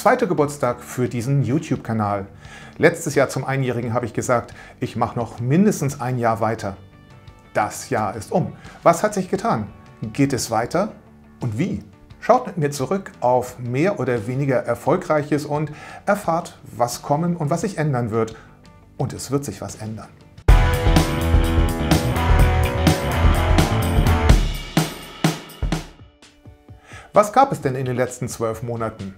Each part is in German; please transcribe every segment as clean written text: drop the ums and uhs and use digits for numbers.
zweiter Geburtstag für diesen YouTube-Kanal. Letztes Jahr zum Einjährigen habe ich gesagt, ich mache noch mindestens ein Jahr weiter. Das Jahr ist um. Was hat sich getan? Geht es weiter? Und wie? Schaut mit mir zurück auf mehr oder weniger Erfolgreiches und erfahrt, was kommen und was sich ändern wird. Und es wird sich was ändern. Was gab es denn in den letzten 12 Monaten?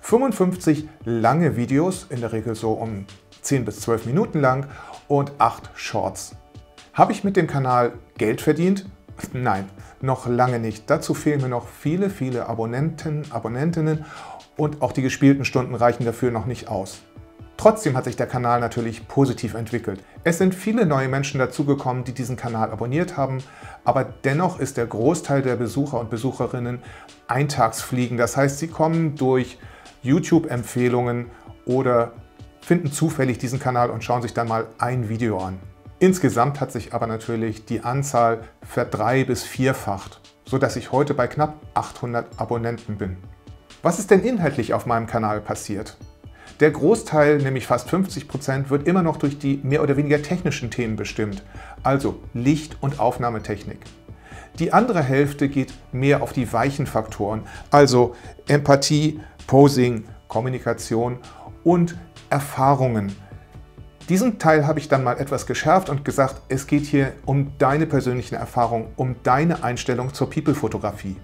55 lange Videos, in der Regel so um 10 bis 12 Minuten lang, und 8 Shorts. Habe ich mit dem Kanal Geld verdient? Nein, noch lange nicht. Dazu fehlen mir noch viele Abonnentinnen und auch die gespielten Stunden reichen dafür noch nicht aus. Trotzdem hat sich der Kanal natürlich positiv entwickelt. Es sind viele neue Menschen dazugekommen, die diesen Kanal abonniert haben, aber dennoch ist der Großteil der Besucher und Besucherinnen Eintagsfliegen. Das heißt, sie kommen durch YouTube-Empfehlungen oder finden zufällig diesen Kanal und schauen sich dann mal ein Video an. Insgesamt hat sich aber natürlich die Anzahl verdrei- bis vierfacht, sodass ich heute bei knapp 800 Abonnenten bin. Was ist denn inhaltlich auf meinem Kanal passiert? Der Großteil, nämlich fast 50%, wird immer noch durch die mehr oder weniger technischen Themen bestimmt, also Licht- und Aufnahmetechnik. Die andere Hälfte geht mehr auf die weichen Faktoren, also Empathie, Posing, Kommunikation und Erfahrungen. Diesen Teil habe ich dann mal etwas geschärft und gesagt, es geht hier um deine persönlichen Erfahrungen, um deine Einstellung zur People-Fotografie.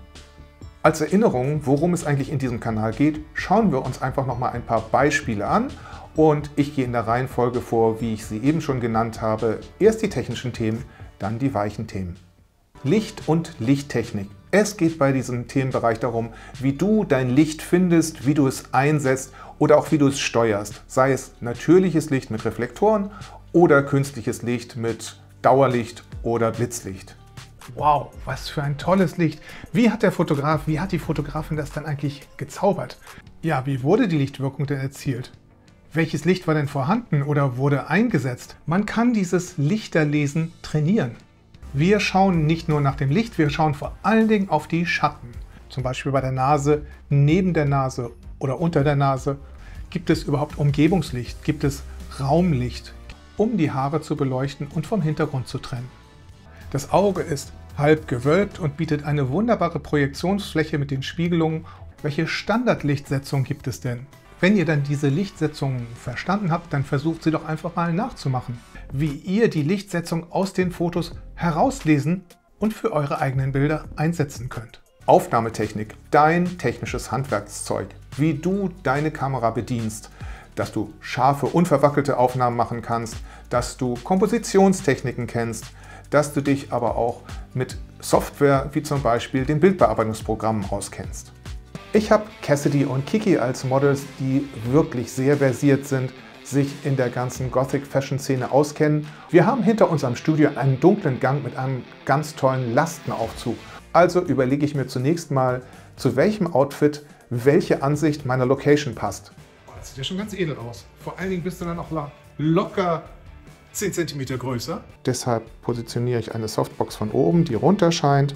Als Erinnerung, worum es eigentlich in diesem Kanal geht, schauen wir uns einfach noch mal ein paar Beispiele an und ich gehe in der Reihenfolge vor, wie ich sie eben schon genannt habe. Erst die technischen Themen, dann die weichen Themen. Licht und Lichttechnik. Es geht bei diesem Themenbereich darum, wie du dein Licht findest, wie du es einsetzt oder auch wie du es steuerst. Sei es natürliches Licht mit Reflektoren oder künstliches Licht mit Dauerlicht oder Blitzlicht. Wow, was für ein tolles Licht. Wie hat die Fotografin das dann eigentlich gezaubert? Ja, wie wurde die Lichtwirkung denn erzielt? Welches Licht war denn vorhanden oder wurde eingesetzt? Man kann dieses Lichterlesen trainieren. Wir schauen nicht nur nach dem Licht, wir schauen vor allen Dingen auf die Schatten. Zum Beispiel bei der Nase, neben der Nase oder unter der Nase. Gibt es überhaupt Umgebungslicht? Gibt es Raumlicht, um die Haare zu beleuchten und vom Hintergrund zu trennen? Das Auge ist halb gewölbt und bietet eine wunderbare Projektionsfläche mit den Spiegelungen. Welche Standardlichtsetzung gibt es denn? Wenn ihr dann diese Lichtsetzungen verstanden habt, dann versucht sie doch einfach mal nachzumachen, wie ihr die Lichtsetzung aus den Fotos herauslesen und für eure eigenen Bilder einsetzen könnt. Aufnahmetechnik, dein technisches Handwerkszeug, wie du deine Kamera bedienst, dass du scharfe, unverwackelte Aufnahmen machen kannst, dass du Kompositionstechniken kennst, dass du dich aber auch mit Software wie zum Beispiel den Bildbearbeitungsprogrammen auskennst. Ich habe Cassidy und Kiki als Models, die wirklich sehr versiert sind, sich in der ganzen Gothic-Fashion-Szene auskennen. Wir haben hinter unserem Studio einen dunklen Gang mit einem ganz tollen Lastenaufzug. Also überlege ich mir zunächst mal, zu welchem Outfit welche Ansicht meiner Location passt. Das sieht ja schon ganz edel aus. Vor allen Dingen bist du dann auch locker 10 cm größer. Deshalb positioniere ich eine Softbox von oben, die runter scheint.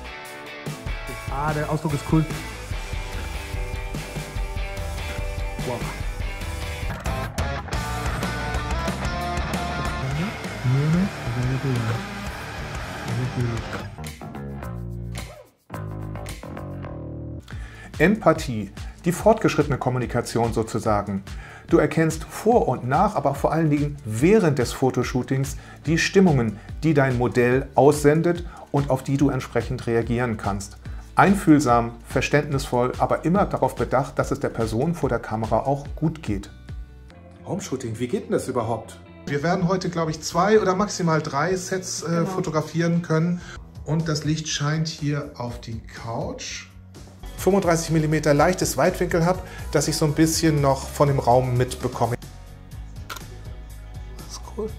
Ah, der Ausdruck ist cool. Wow. Empathie, die fortgeschrittene Kommunikation sozusagen. Du erkennst vor und nach, aber vor allen Dingen während des Fotoshootings die Stimmungen, die dein Modell aussendet und auf die du entsprechend reagieren kannst. Einfühlsam, verständnisvoll, aber immer darauf bedacht, dass es der Person vor der Kamera auch gut geht. Homeshooting, wie geht denn das überhaupt? Wir werden heute, glaube ich, 2 oder maximal 3 Sets fotografieren können. Und das Licht scheint hier auf die Couch. 35 mm leichtes Weitwinkel habe, dass ich so ein bisschen noch von dem Raum mitbekomme. Das ist cool.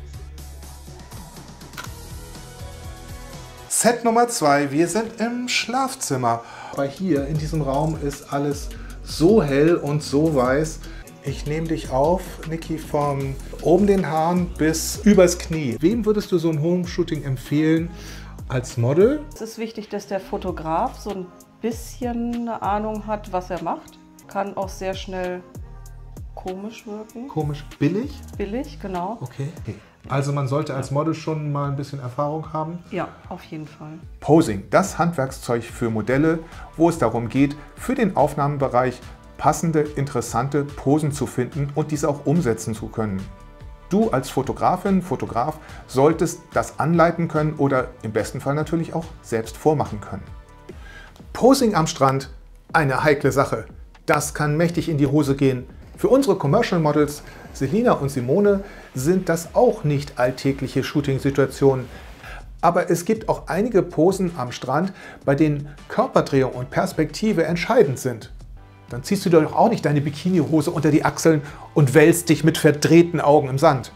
Set Nummer 2, wir sind im Schlafzimmer. Aber hier in diesem Raum ist alles so hell und so weiß. Ich nehme dich auf, Niki, von oben den Haaren bis übers Knie. Wem würdest du so ein Home-Shooting empfehlen als Model? Es ist wichtig, dass der Fotograf so ein bisschen eine Ahnung hat, was er macht. Kann auch sehr schnell komisch wirken. Komisch, billig? Billig, genau. Okay. Also man sollte als Model schon mal ein bisschen Erfahrung haben? Ja, auf jeden Fall. Posing, das Handwerkszeug für Modelle, wo es darum geht, für den Aufnahmebereich passende, interessante Posen zu finden und diese auch umsetzen zu können. Du als Fotografin, Fotograf solltest das anleiten können oder im besten Fall natürlich auch selbst vormachen können. Posing am Strand, eine heikle Sache. Das kann mächtig in die Hose gehen. Für unsere Commercial Models Selina und Simone sind das auch nicht alltägliche Shooting-Situationen. Aber es gibt auch einige Posen am Strand, bei denen Körperdrehung und Perspektive entscheidend sind. Dann ziehst du dir doch auch nicht deine Bikinihose unter die Achseln und wälzt dich mit verdrehten Augen im Sand.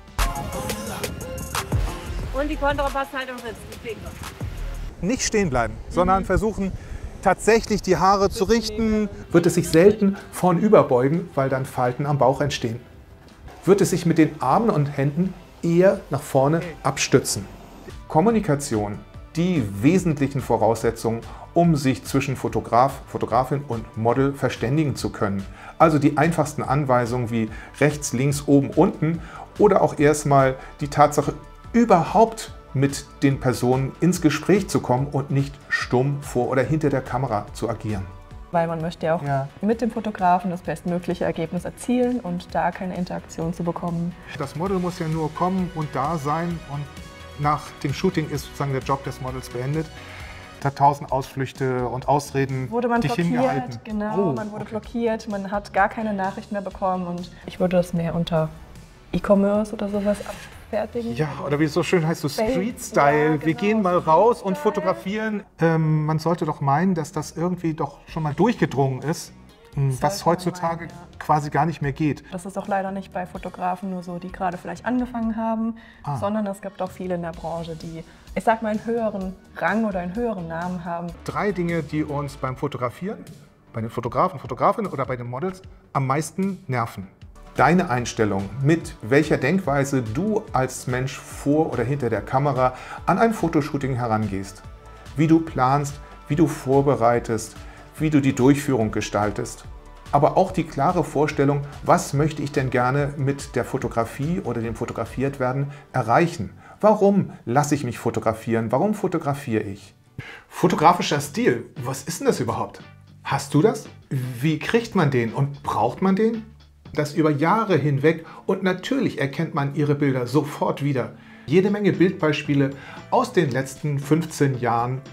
Und die Kontrabasshaltung sitzt, die Finger. Nicht stehen bleiben, sondern versuchen tatsächlich die Haare zu richten. Wird es sich selten vornüber beugen, weil dann Falten am Bauch entstehen. Wird es sich mit den Armen und Händen eher nach vorne abstützen. Kommunikation, die wesentlichen Voraussetzungen, um sich zwischen Fotograf, Fotografin und Model verständigen zu können. Also die einfachsten Anweisungen wie rechts, links, oben, unten oder auch erstmal die Tatsache, überhaupt mit den Personen ins Gespräch zu kommen und nicht stumm vor oder hinter der Kamera zu agieren. Weil man möchte ja auch mit dem Fotografen das bestmögliche Ergebnis erzielen und da keine Interaktion zu bekommen. Das Model muss ja nur kommen und da sein und nach dem Shooting ist sozusagen der Job des Models beendet. Da 1000 Ausflüchte und Ausreden wurde man dich blockiert, hingehalten. genau, man wurde blockiert, man hat gar keine Nachricht mehr bekommen und ich würde das mehr unter E-Commerce oder sowas abfertigen. Ja, oder wie es so schön heißt, so Street-Style. Ja, genau. Wir gehen mal raus und fotografieren. Man sollte doch meinen, dass das irgendwie doch schon mal durchgedrungen ist, was heutzutage quasi gar nicht mehr geht. Das ist auch leider nicht bei Fotografen nur so, die gerade vielleicht angefangen haben, sondern es gibt auch viele in der Branche, die, ich sag mal, einen höheren Rang oder einen höheren Namen haben. 3 Dinge, die uns beim Fotografieren, bei den Fotografen, Fotografinnen oder bei den Models am meisten nerven. Deine Einstellung, mit welcher Denkweise du als Mensch vor oder hinter der Kamera an ein Fotoshooting herangehst. Wie du planst, wie du vorbereitest, wie du die Durchführung gestaltest. Aber auch die klare Vorstellung, was möchte ich denn gerne mit der Fotografie oder dem Fotografiert-Werden erreichen? Warum lasse ich mich fotografieren? Warum fotografiere ich? Fotografischer Stil, was ist denn das überhaupt? Hast du das? Wie kriegt man den und braucht man den? Das über Jahre hinweg und natürlich erkennt man ihre Bilder sofort wieder. Jede Menge Bildbeispiele aus den letzten 15 Jahren.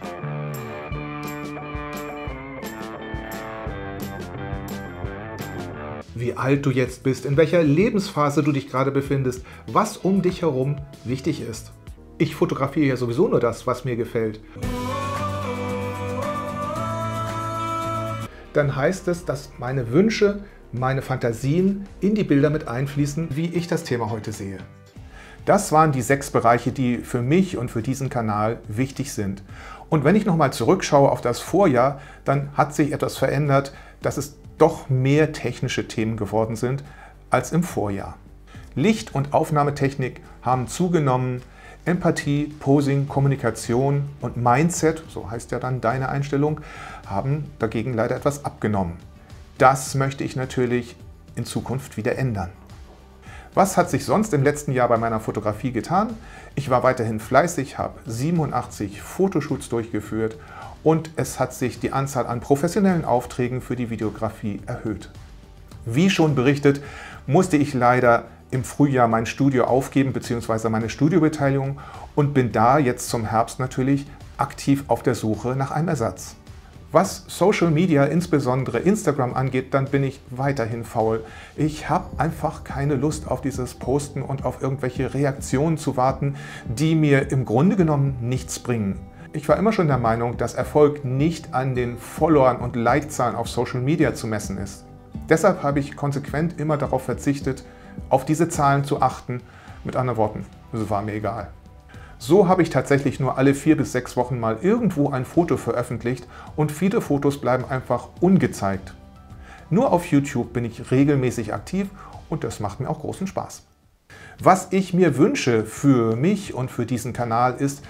Wie alt du jetzt bist, in welcher Lebensphase du dich gerade befindest, was um dich herum wichtig ist. Ich fotografiere ja sowieso nur das, was mir gefällt. Dann heißt es, dass meine Wünsche, meine Fantasien in die Bilder mit einfließen, wie ich das Thema heute sehe. Das waren die 6 Bereiche, die für mich und für diesen Kanal wichtig sind. Und wenn ich nochmal zurückschaue auf das Vorjahr, dann hat sich etwas verändert, dass es doch mehr technische Themen geworden sind als im Vorjahr. Licht- und Aufnahmetechnik haben zugenommen, Empathie, Posing, Kommunikation und Mindset, so heißt ja dann deine Einstellung, haben dagegen leider etwas abgenommen. Das möchte ich natürlich in Zukunft wieder ändern. Was hat sich sonst im letzten Jahr bei meiner Fotografie getan? Ich war weiterhin fleißig, habe 87 Fotoshoots durchgeführt und es hat sich die Anzahl an professionellen Aufträgen für die Videografie erhöht. Wie schon berichtet, musste ich leider im Frühjahr mein Studio aufgeben bzw. meine Studiobeteiligung und bin da jetzt zum Herbst natürlich aktiv auf der Suche nach einem Ersatz. Was Social Media, insbesondere Instagram angeht, dann bin ich weiterhin faul. Ich habe einfach keine Lust auf dieses Posten und auf irgendwelche Reaktionen zu warten, die mir im Grunde genommen nichts bringen. Ich war immer schon der Meinung, dass Erfolg nicht an den Followern und Like-Zahlen auf Social Media zu messen ist. Deshalb habe ich konsequent immer darauf verzichtet, auf diese Zahlen zu achten. Mit anderen Worten, es war mir egal. So habe ich tatsächlich nur alle 4 bis 6 Wochen mal irgendwo ein Foto veröffentlicht und viele Fotos bleiben einfach ungezeigt. Nur auf YouTube bin ich regelmäßig aktiv und das macht mir auch großen Spaß. Was ich mir wünsche für mich und für diesen Kanal ist,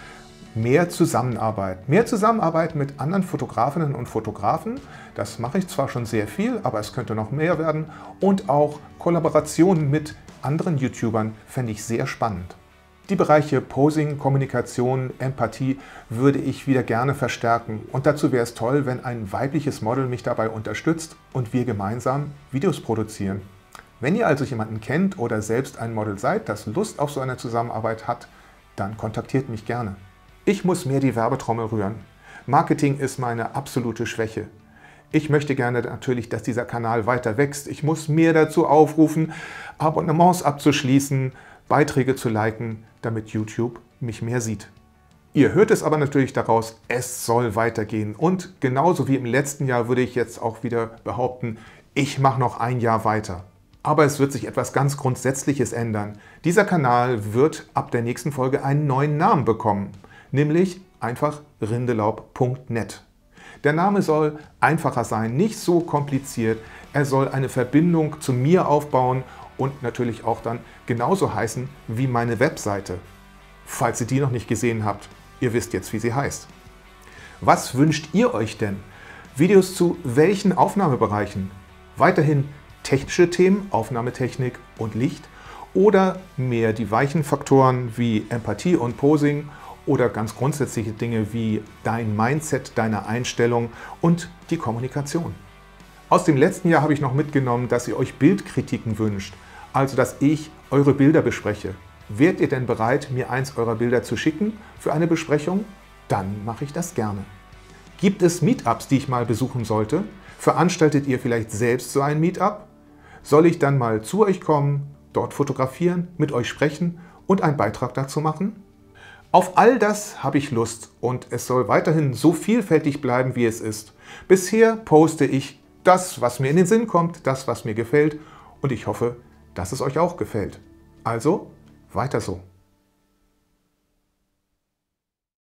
mehr Zusammenarbeit. Mehr Zusammenarbeit mit anderen Fotografinnen und Fotografen. Das mache ich zwar schon sehr viel, aber es könnte noch mehr werden. Und auch Kollaborationen mit anderen YouTubern fände ich sehr spannend. Die Bereiche Posing, Kommunikation, Empathie würde ich wieder gerne verstärken. Und dazu wäre es toll, wenn ein weibliches Model mich dabei unterstützt und wir gemeinsam Videos produzieren. Wenn ihr also jemanden kennt oder selbst ein Model seid, das Lust auf so eine Zusammenarbeit hat, dann kontaktiert mich gerne. Ich muss mehr die Werbetrommel rühren. Marketing ist meine absolute Schwäche. Ich möchte gerne natürlich, dass dieser Kanal weiter wächst. Ich muss mehr dazu aufrufen, Abonnements abzuschließen, Beiträge zu liken, damit YouTube mich mehr sieht. Ihr hört es aber natürlich daraus, es soll weitergehen. Und genauso wie im letzten Jahr würde ich jetzt auch wieder behaupten, ich mache noch ein Jahr weiter. Aber es wird sich etwas ganz Grundsätzliches ändern. Dieser Kanal wird ab der nächsten Folge einen neuen Namen bekommen, nämlich einfach rindelaub.net. Der Name soll einfacher sein, nicht so kompliziert. Er soll eine Verbindung zu mir aufbauen und natürlich auch dann genauso heißen wie meine Webseite. Falls ihr die noch nicht gesehen habt, ihr wisst jetzt, wie sie heißt. Was wünscht ihr euch denn? Videos zu welchen Aufnahmebereichen? Weiterhin technische Themen, Aufnahmetechnik und Licht oder mehr die weichen Faktoren wie Empathie und Posing oder ganz grundsätzliche Dinge wie dein Mindset, deine Einstellung und die Kommunikation. Aus dem letzten Jahr habe ich noch mitgenommen, dass ihr euch Bildkritiken wünscht, also dass ich eure Bilder bespreche. Wärt ihr denn bereit, mir eins eurer Bilder zu schicken für eine Besprechung? Dann mache ich das gerne. Gibt es Meetups, die ich mal besuchen sollte? Veranstaltet ihr vielleicht selbst so ein Meetup? Soll ich dann mal zu euch kommen, dort fotografieren, mit euch sprechen und einen Beitrag dazu machen? Auf all das habe ich Lust und es soll weiterhin so vielfältig bleiben, wie es ist. Bisher poste ich das, was mir in den Sinn kommt, das, was mir gefällt und ich hoffe, dass es euch auch gefällt. Also, weiter so.